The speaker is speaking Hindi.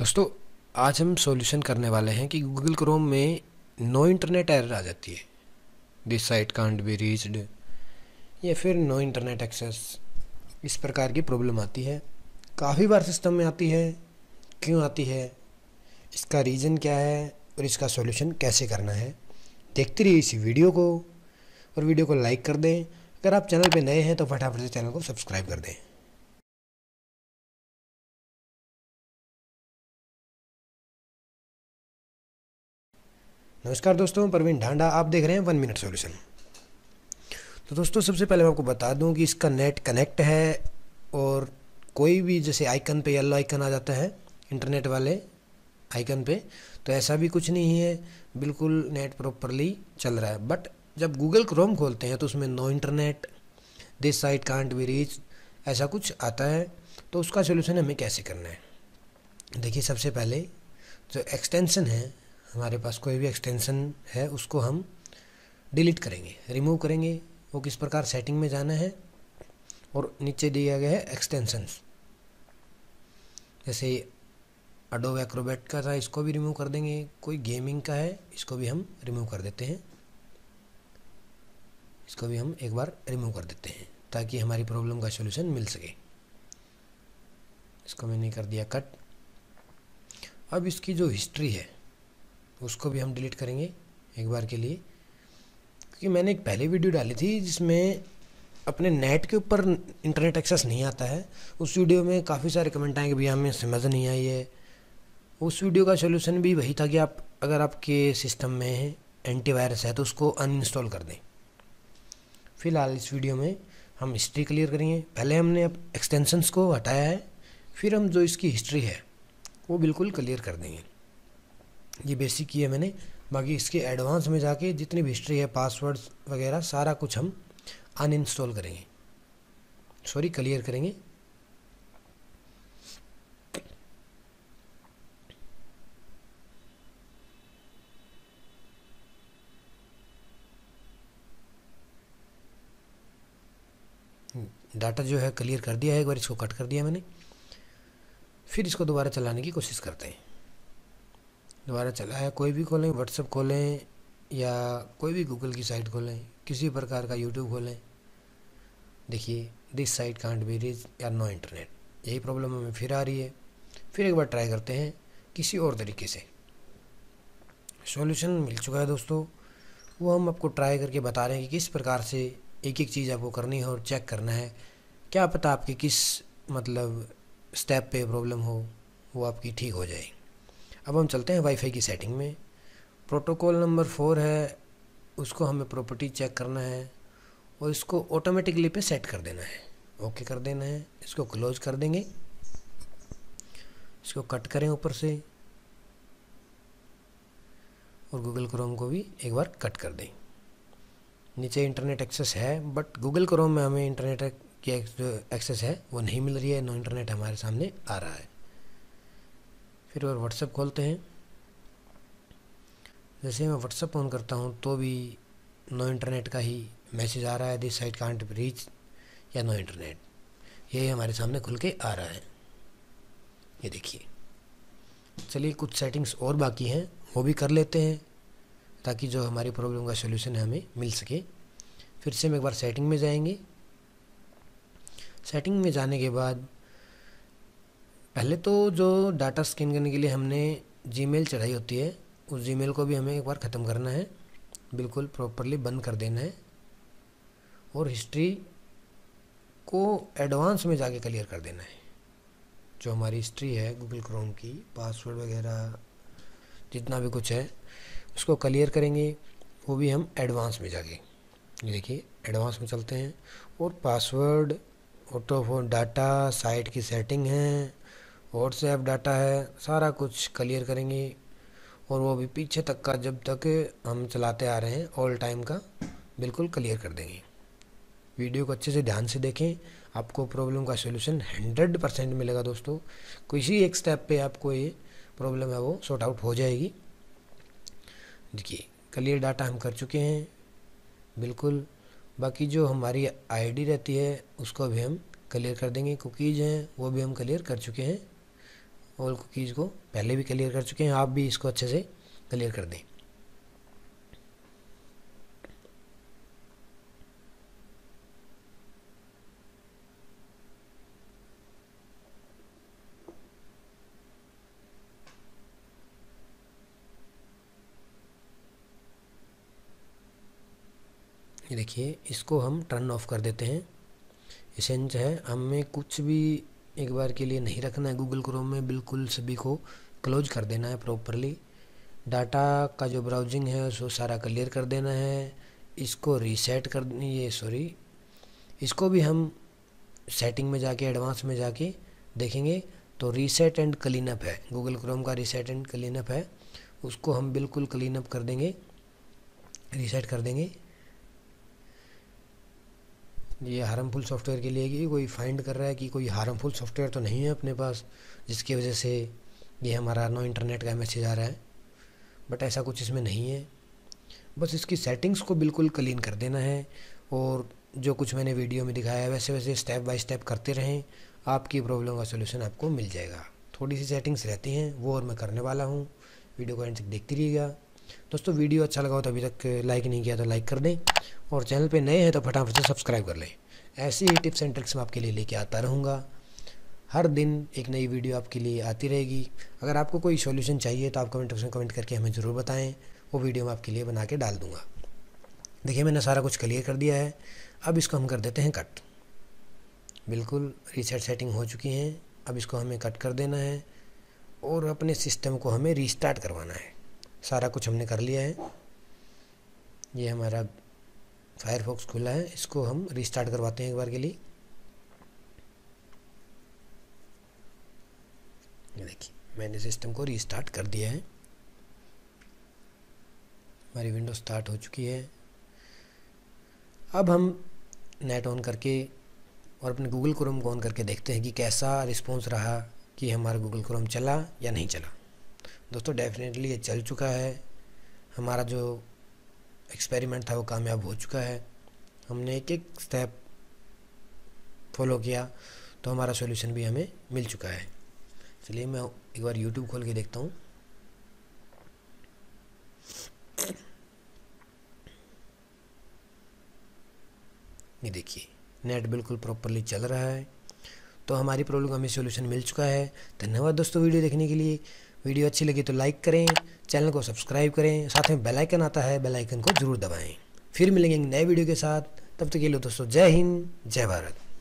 दोस्तों, आज हम सॉल्यूशन करने वाले हैं कि गूगल क्रोम में नो इंटरनेट एरर आ जाती है। This site can't be reached या फिर नो इंटरनेट एक्सेस, इस प्रकार की प्रॉब्लम आती है। काफ़ी बार सिस्टम में आती है। क्यों आती है, इसका रीज़न क्या है और इसका सॉल्यूशन कैसे करना है, देखते रहिए इसी वीडियो को और वीडियो को लाइक कर दें। अगर आप चैनल पे नए हैं तो फटाफट से चैनल को सब्सक्राइब कर दें। नमस्कार दोस्तों, प्रवीण ढांडा, आप देख रहे हैं 1 मिनट सॉल्यूशन। तो दोस्तों, सबसे पहले मैं आपको बता दूं कि इसका नेट कनेक्ट है और कोई भी जैसे आइकन पे येलो आइकन आ जाता है इंटरनेट वाले आइकन पे, तो ऐसा भी कुछ नहीं है, बिल्कुल नेट प्रॉपरली चल रहा है। बट जब गूगल क्रोम खोलते हैं तो उसमें no internet, this site can't be reach, ऐसा कुछ आता है। तो उसका सोल्यूशन हमें कैसे करना है, देखिए। सबसे पहले जो एक्सटेंशन है, हमारे पास कोई भी एक्सटेंशन है उसको हम डिलीट करेंगे, रिमूव करेंगे। वो किस प्रकार, सेटिंग में जाना है और नीचे दिया गया है एक्सटेंशंस, जैसे एडोब एक्रोबैट का था, इसको भी रिमूव कर देंगे। कोई गेमिंग का है, इसको भी हम रिमूव कर देते हैं। इसको भी हम एक बार रिमूव कर देते हैं ताकि हमारी प्रॉब्लम का सॉल्यूशन मिल सके। इसको मैंने कर दिया कट। अब इसकी जो हिस्ट्री है उसको भी हम डिलीट करेंगे एक बार के लिए, क्योंकि मैंने एक पहले वीडियो डाली थी जिसमें अपने नेट के ऊपर इंटरनेट एक्सेस नहीं आता है। उस वीडियो में काफ़ी सारे कमेंट आए कि भैया हमें समझ नहीं आई है। उस वीडियो का सॉल्यूशन भी वही था कि आप अगर आपके सिस्टम में एंटीवायरस है तो उसको अनइंस्टॉल कर दें। फिलहाल इस वीडियो में हम हिस्ट्री क्लियर करेंगे। पहले हमने अब एक्सटेंशंस को हटाया है, फिर हम जो इसकी हिस्ट्री है वो बिल्कुल क्लियर कर देंगे। ये बेसिक की है मैंने, बाकी इसके एडवांस में जाके जितनी भी हिस्ट्री है, पासवर्ड्स वगैरह सारा कुछ हम अनइंस्टॉल करेंगे, सॉरी क्लियर करेंगे। डाटा जो है क्लियर कर दिया है, एक बार इसको कट कर दिया मैंने। फिर इसको दोबारा चलाने की कोशिश करते हैं। दोबारा चलाया, कोई भी खोलें, व्हाट्सएप खोलें या कोई भी गूगल की साइट खोलें, किसी प्रकार का यूट्यूब खोलें, देखिए this site can't be reach या नो इंटरनेट, यही प्रॉब्लम हमें फिर आ रही है। फिर एक बार ट्राई करते हैं किसी और तरीके से। सॉल्यूशन मिल चुका है दोस्तों, वो हम आपको ट्राई करके बता रहे हैं कि किस प्रकार से एक एक चीज़ आपको करनी है और चेक करना है। क्या पता आपकी किस मतलब स्टेप पे प्रॉब्लम हो, वो आपकी ठीक हो जाए। अब हम चलते हैं वाईफाई की सेटिंग में। प्रोटोकॉल नंबर 4 है, उसको हमें प्रॉपर्टी चेक करना है और इसको ऑटोमेटिकली पे सेट कर देना है, ओके कर देना है। इसको क्लोज कर देंगे, इसको कट करें ऊपर से और गूगल क्रोम को भी एक बार कट कर दें। नीचे इंटरनेट एक्सेस है, बट गूगल क्रोम में हमें इंटरनेट की जो एक्सेस है वो नहीं मिल रही है, नो इंटरनेट हमारे सामने आ रहा है। फिर और व्हाट्सएप खोलते हैं। जैसे मैं व्हाट्सएप ऑन करता हूँ तो भी नो इंटरनेट का ही मैसेज आ रहा है, दिस साइट कांट रीच या नो इंटरनेट, ये हमारे सामने खुल के आ रहा है। ये देखिए। चलिए, कुछ सेटिंग्स और बाकी हैं वो भी कर लेते हैं ताकि जो हमारी प्रॉब्लम का सॉल्यूशन है हमें मिल सके। फिर से हम एक बार सेटिंग में जाएंगे। सेटिंग में जाने के बाद पहले तो जो डाटा स्कैन करने के लिए हमने जीमेल चढ़ाई होती है, उस जीमेल को भी हमें एक बार ख़त्म करना है, बिल्कुल प्रॉपरली बंद कर देना है और हिस्ट्री को एडवांस में जाके क्लियर कर देना है। जो हमारी हिस्ट्री है गूगल क्रोम की, पासवर्ड वगैरह जितना भी कुछ है उसको क्लियर करेंगे, वो भी हम एडवांस में जाके। ये देखिए, एडवांस में चलते हैं और पासवर्ड, ऑटो डाटा, साइट की सेटिंग है, व्हाट्सएप डाटा है, सारा कुछ क्लियर करेंगे। और वो भी पीछे तक का, जब तक हम चलाते आ रहे हैं ऑल टाइम का, बिल्कुल क्लियर कर देंगे। वीडियो को अच्छे से ध्यान से देखें, आपको प्रॉब्लम का सॉल्यूशन 100% मिलेगा दोस्तों। किसी एक स्टेप पे आपको ये प्रॉब्लम है वो सॉर्ट आउट हो जाएगी। देखिए, क्लियर डाटा हम कर चुके हैं बिल्कुल। बाकी जो हमारी आईडी रहती है उसको भी हम क्लियर कर देंगे, कुकीज़ हैं वो भी हम क्लियर कर चुके हैं। ऑल कुकीज़ को पहले भी क्लियर कर चुके हैं, आप भी इसको अच्छे से क्लियर कर दें। ये देखिए, इसको हम टर्न ऑफ कर देते हैं। एसेंस है, हमें कुछ भी एक बार के लिए नहीं रखना है गूगल क्रोम में, बिल्कुल सभी को क्लोज कर देना है प्रॉपरली। डाटा का जो ब्राउजिंग है उसको सारा क्लियर कर देना है। इसको रीसेट कर, ये सॉरी, इसको भी हम सेटिंग में जाके एडवांस में जाके देखेंगे तो रीसेट एंड क्लीन अप है, गूगल क्रोम का रीसेट एंड क्लीन अप है, उसको हम बिल्कुल क्लीन अप कर देंगे, रीसेट कर देंगे। ये हार्मफुल सॉफ्टवेयर के लिए कि कोई फाइंड कर रहा है कि कोई हार्मफुल सॉफ्टवेयर तो नहीं है अपने पास जिसकी वजह से ये हमारा नो इंटरनेट का मैसेज आ रहा है, बट ऐसा कुछ इसमें नहीं है। बस इसकी सेटिंग्स को बिल्कुल क्लीन कर देना है और जो कुछ मैंने वीडियो में दिखाया है वैसे वैसे स्टेप बाय स्टेप करते रहें, आपकी प्रॉब्लम का सोल्यूशन आपको मिल जाएगा। थोड़ी सी सेटिंग्स रहती हैं वो और मैं करने वाला हूँ, वीडियो को एंड तक देखते रहिएगा। दोस्तों वीडियो अच्छा लगा हो तो अभी तक लाइक नहीं किया तो लाइक कर दें और चैनल पे नए हैं तो फटाफट से सब्सक्राइब कर लें। ऐसी ही टिप्स एंड ट्रिक्स मैं आपके लिए लेके आता रहूँगा, हर दिन एक नई वीडियो आपके लिए आती रहेगी। अगर आपको कोई सॉल्यूशन चाहिए तो आप कमेंट बॉक्स में कमेंट करके हमें ज़रूर बताएं, वो वीडियो मैं आपके लिए बना के डाल दूँगा। देखिए मैंने सारा कुछ क्लियर कर दिया है, अब इसको हम कर देते हैं कट। बिल्कुल रीसेट सेटिंग हो चुकी हैं, अब इसको हमें कट कर देना है और अपने सिस्टम को हमें रीस्टार्ट करवाना है। सारा कुछ हमने कर लिया है, ये हमारा फायरफॉक्स खुला है, इसको हम रीस्टार्ट करवाते हैं एक बार के लिए। ये देखिए मैंने सिस्टम को रीस्टार्ट कर दिया है, हमारी विंडो स्टार्ट हो चुकी है। अब हम नेट ऑन करके और अपने गूगल क्रोम को ऑन करके देखते हैं कि कैसा रिस्पॉन्स रहा, कि हमारा गूगल क्रोम चला या नहीं चला। दोस्तों डेफिनेटली ये चल चुका है, हमारा जो एक्सपेरिमेंट था वो कामयाब हो चुका है। हमने एक एक स्टेप फॉलो किया तो हमारा सॉल्यूशन भी हमें मिल चुका है। चलिए मैं एक बार यूट्यूब खोल के देखता हूँ। ये देखिए नेट बिल्कुल प्रॉपरली चल रहा है, तो हमारी प्रॉब्लम का हमें सॉल्यूशन मिल चुका है। धन्यवाद दोस्तों वीडियो देखने के लिए। वीडियो अच्छी लगी तो लाइक करें, चैनल को सब्सक्राइब करें, साथ में बेल आइकन आता है, बेल आइकन को जरूर दबाएं। फिर मिलेंगे नए वीडियो के साथ, तब तक के लिए दोस्तों जय हिंद जय भारत।